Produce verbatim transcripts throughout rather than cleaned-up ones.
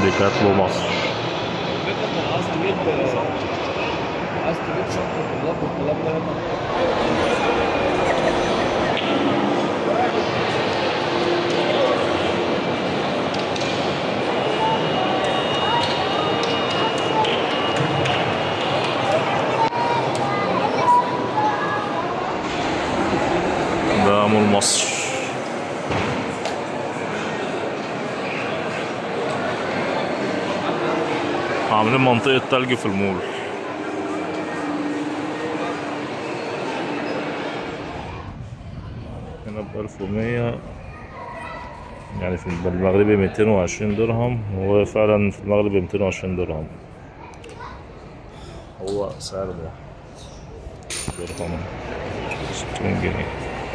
ديكاتلو مصر. عايز تجيب عايز تجيب شنطة طلاب والكلام ده هنا. ده مول مصر. عاملين منطقة تلج في المول. هنا بألف ومية، يعني في المغربي ميتين وعشرين درهم، وفعلا في المغربي ميتين وعشرين درهم. هو سعر واحد درهم ستين جنيه.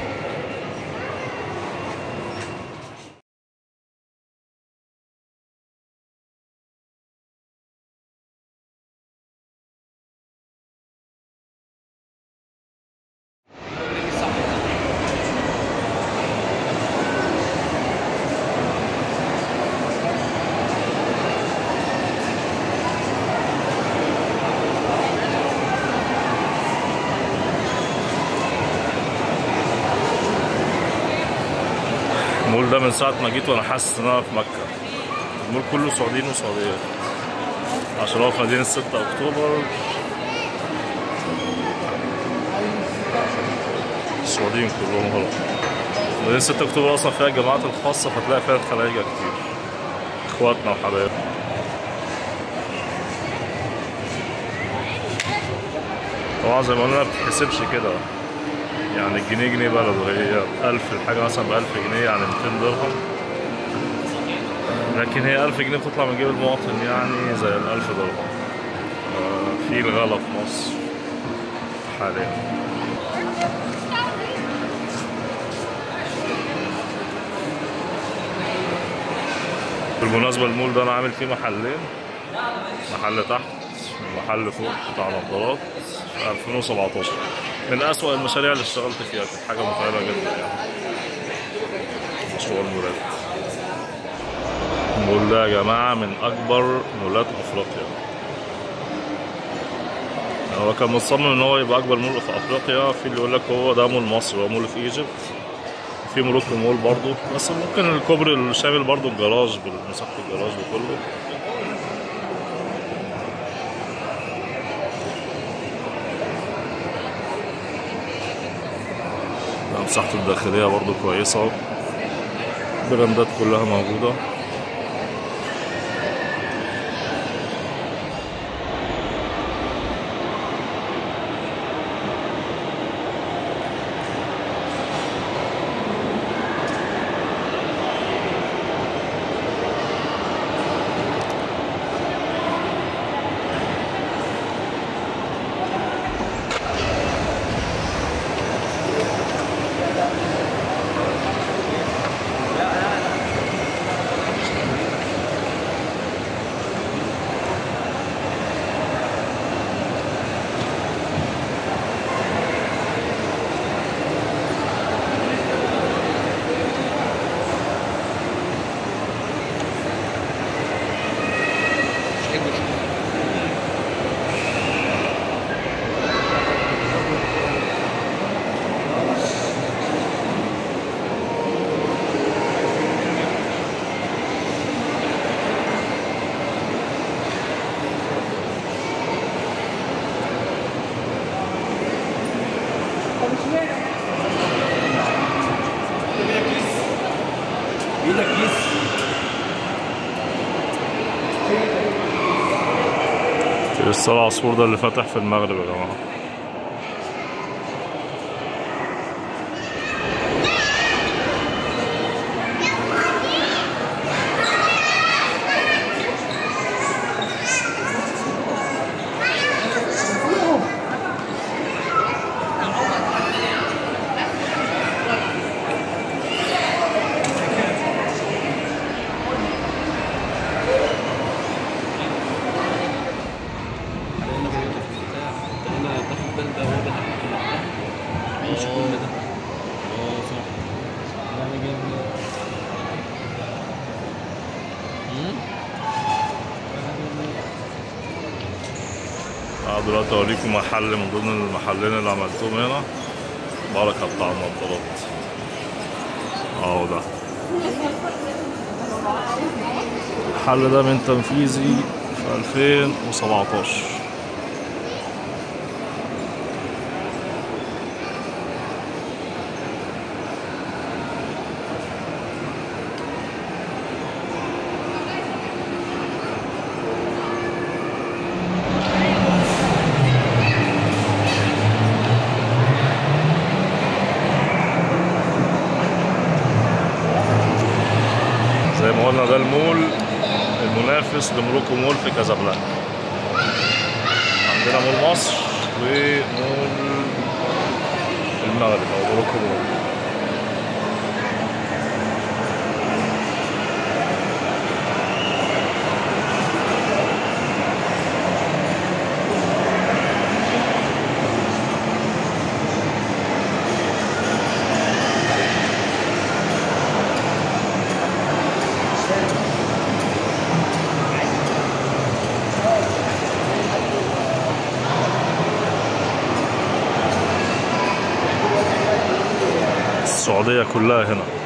المول ده من ساعة ما جيت وانا حاسس ان انا في مكة. المول كله سعوديين وسعوديات، عشان هو في مدينة ستة أكتوبر. السعوديين كلهم غلط. مدينة ستة أكتوبر أصلا فيها الجامعات الخاصة، فتلاقي فيها الخلايجة كتير، إخواتنا وحبايبنا. طبعا زي ما قلنا مبتتحسبش كده، يعني الجنيه جنيه بلده. هي ألف الحاجة مثلا بألف جنيه، يعني ميتين درهم، لكن هي ألف جنيه بتطلع من جيب المواطن يعني زي الألف درهم. في الغلا في مصر حاليا. بالمناسبة المول ده أنا عامل فيه محلين، محل تحت ومحل فوق بتاع نظارات، في ألفين وسبعتاشر. من أسوأ المشاريع اللي اشتغلت فيها، كانت حاجة متعبة جدا يعني، مشروع المولات. المول ده يا جماعة من أكبر مولات أفريقيا. هو كان مصمم إن هو يبقى أكبر مول في أفريقيا، في اللي يقول لك هو ده مول مصر، هو مول في إيجيبت، في موروكو مول برضه، بس ممكن الكوبري الشامل برضه الجراج بمساحة الجراج وكله. مساحته الداخلية برضه كويسة، براندات كلها موجودة. الصلاة عصفور ده اللي فاتح في المغرب يا جماعة. تعالوا دلوقتي اوريكم محل من ضمن المحلين اللي عملتهم هنا، بركة بتاع النضارات اهو. ده الحل ده من تنفيذي في ألفين وسبعتاشر. زي ما قلنا ده المول المنافس لموروكو مول في كازابلانكا. عندنا مول مصر ومول المغرب او موروكو مول. السعودية كلها هنا.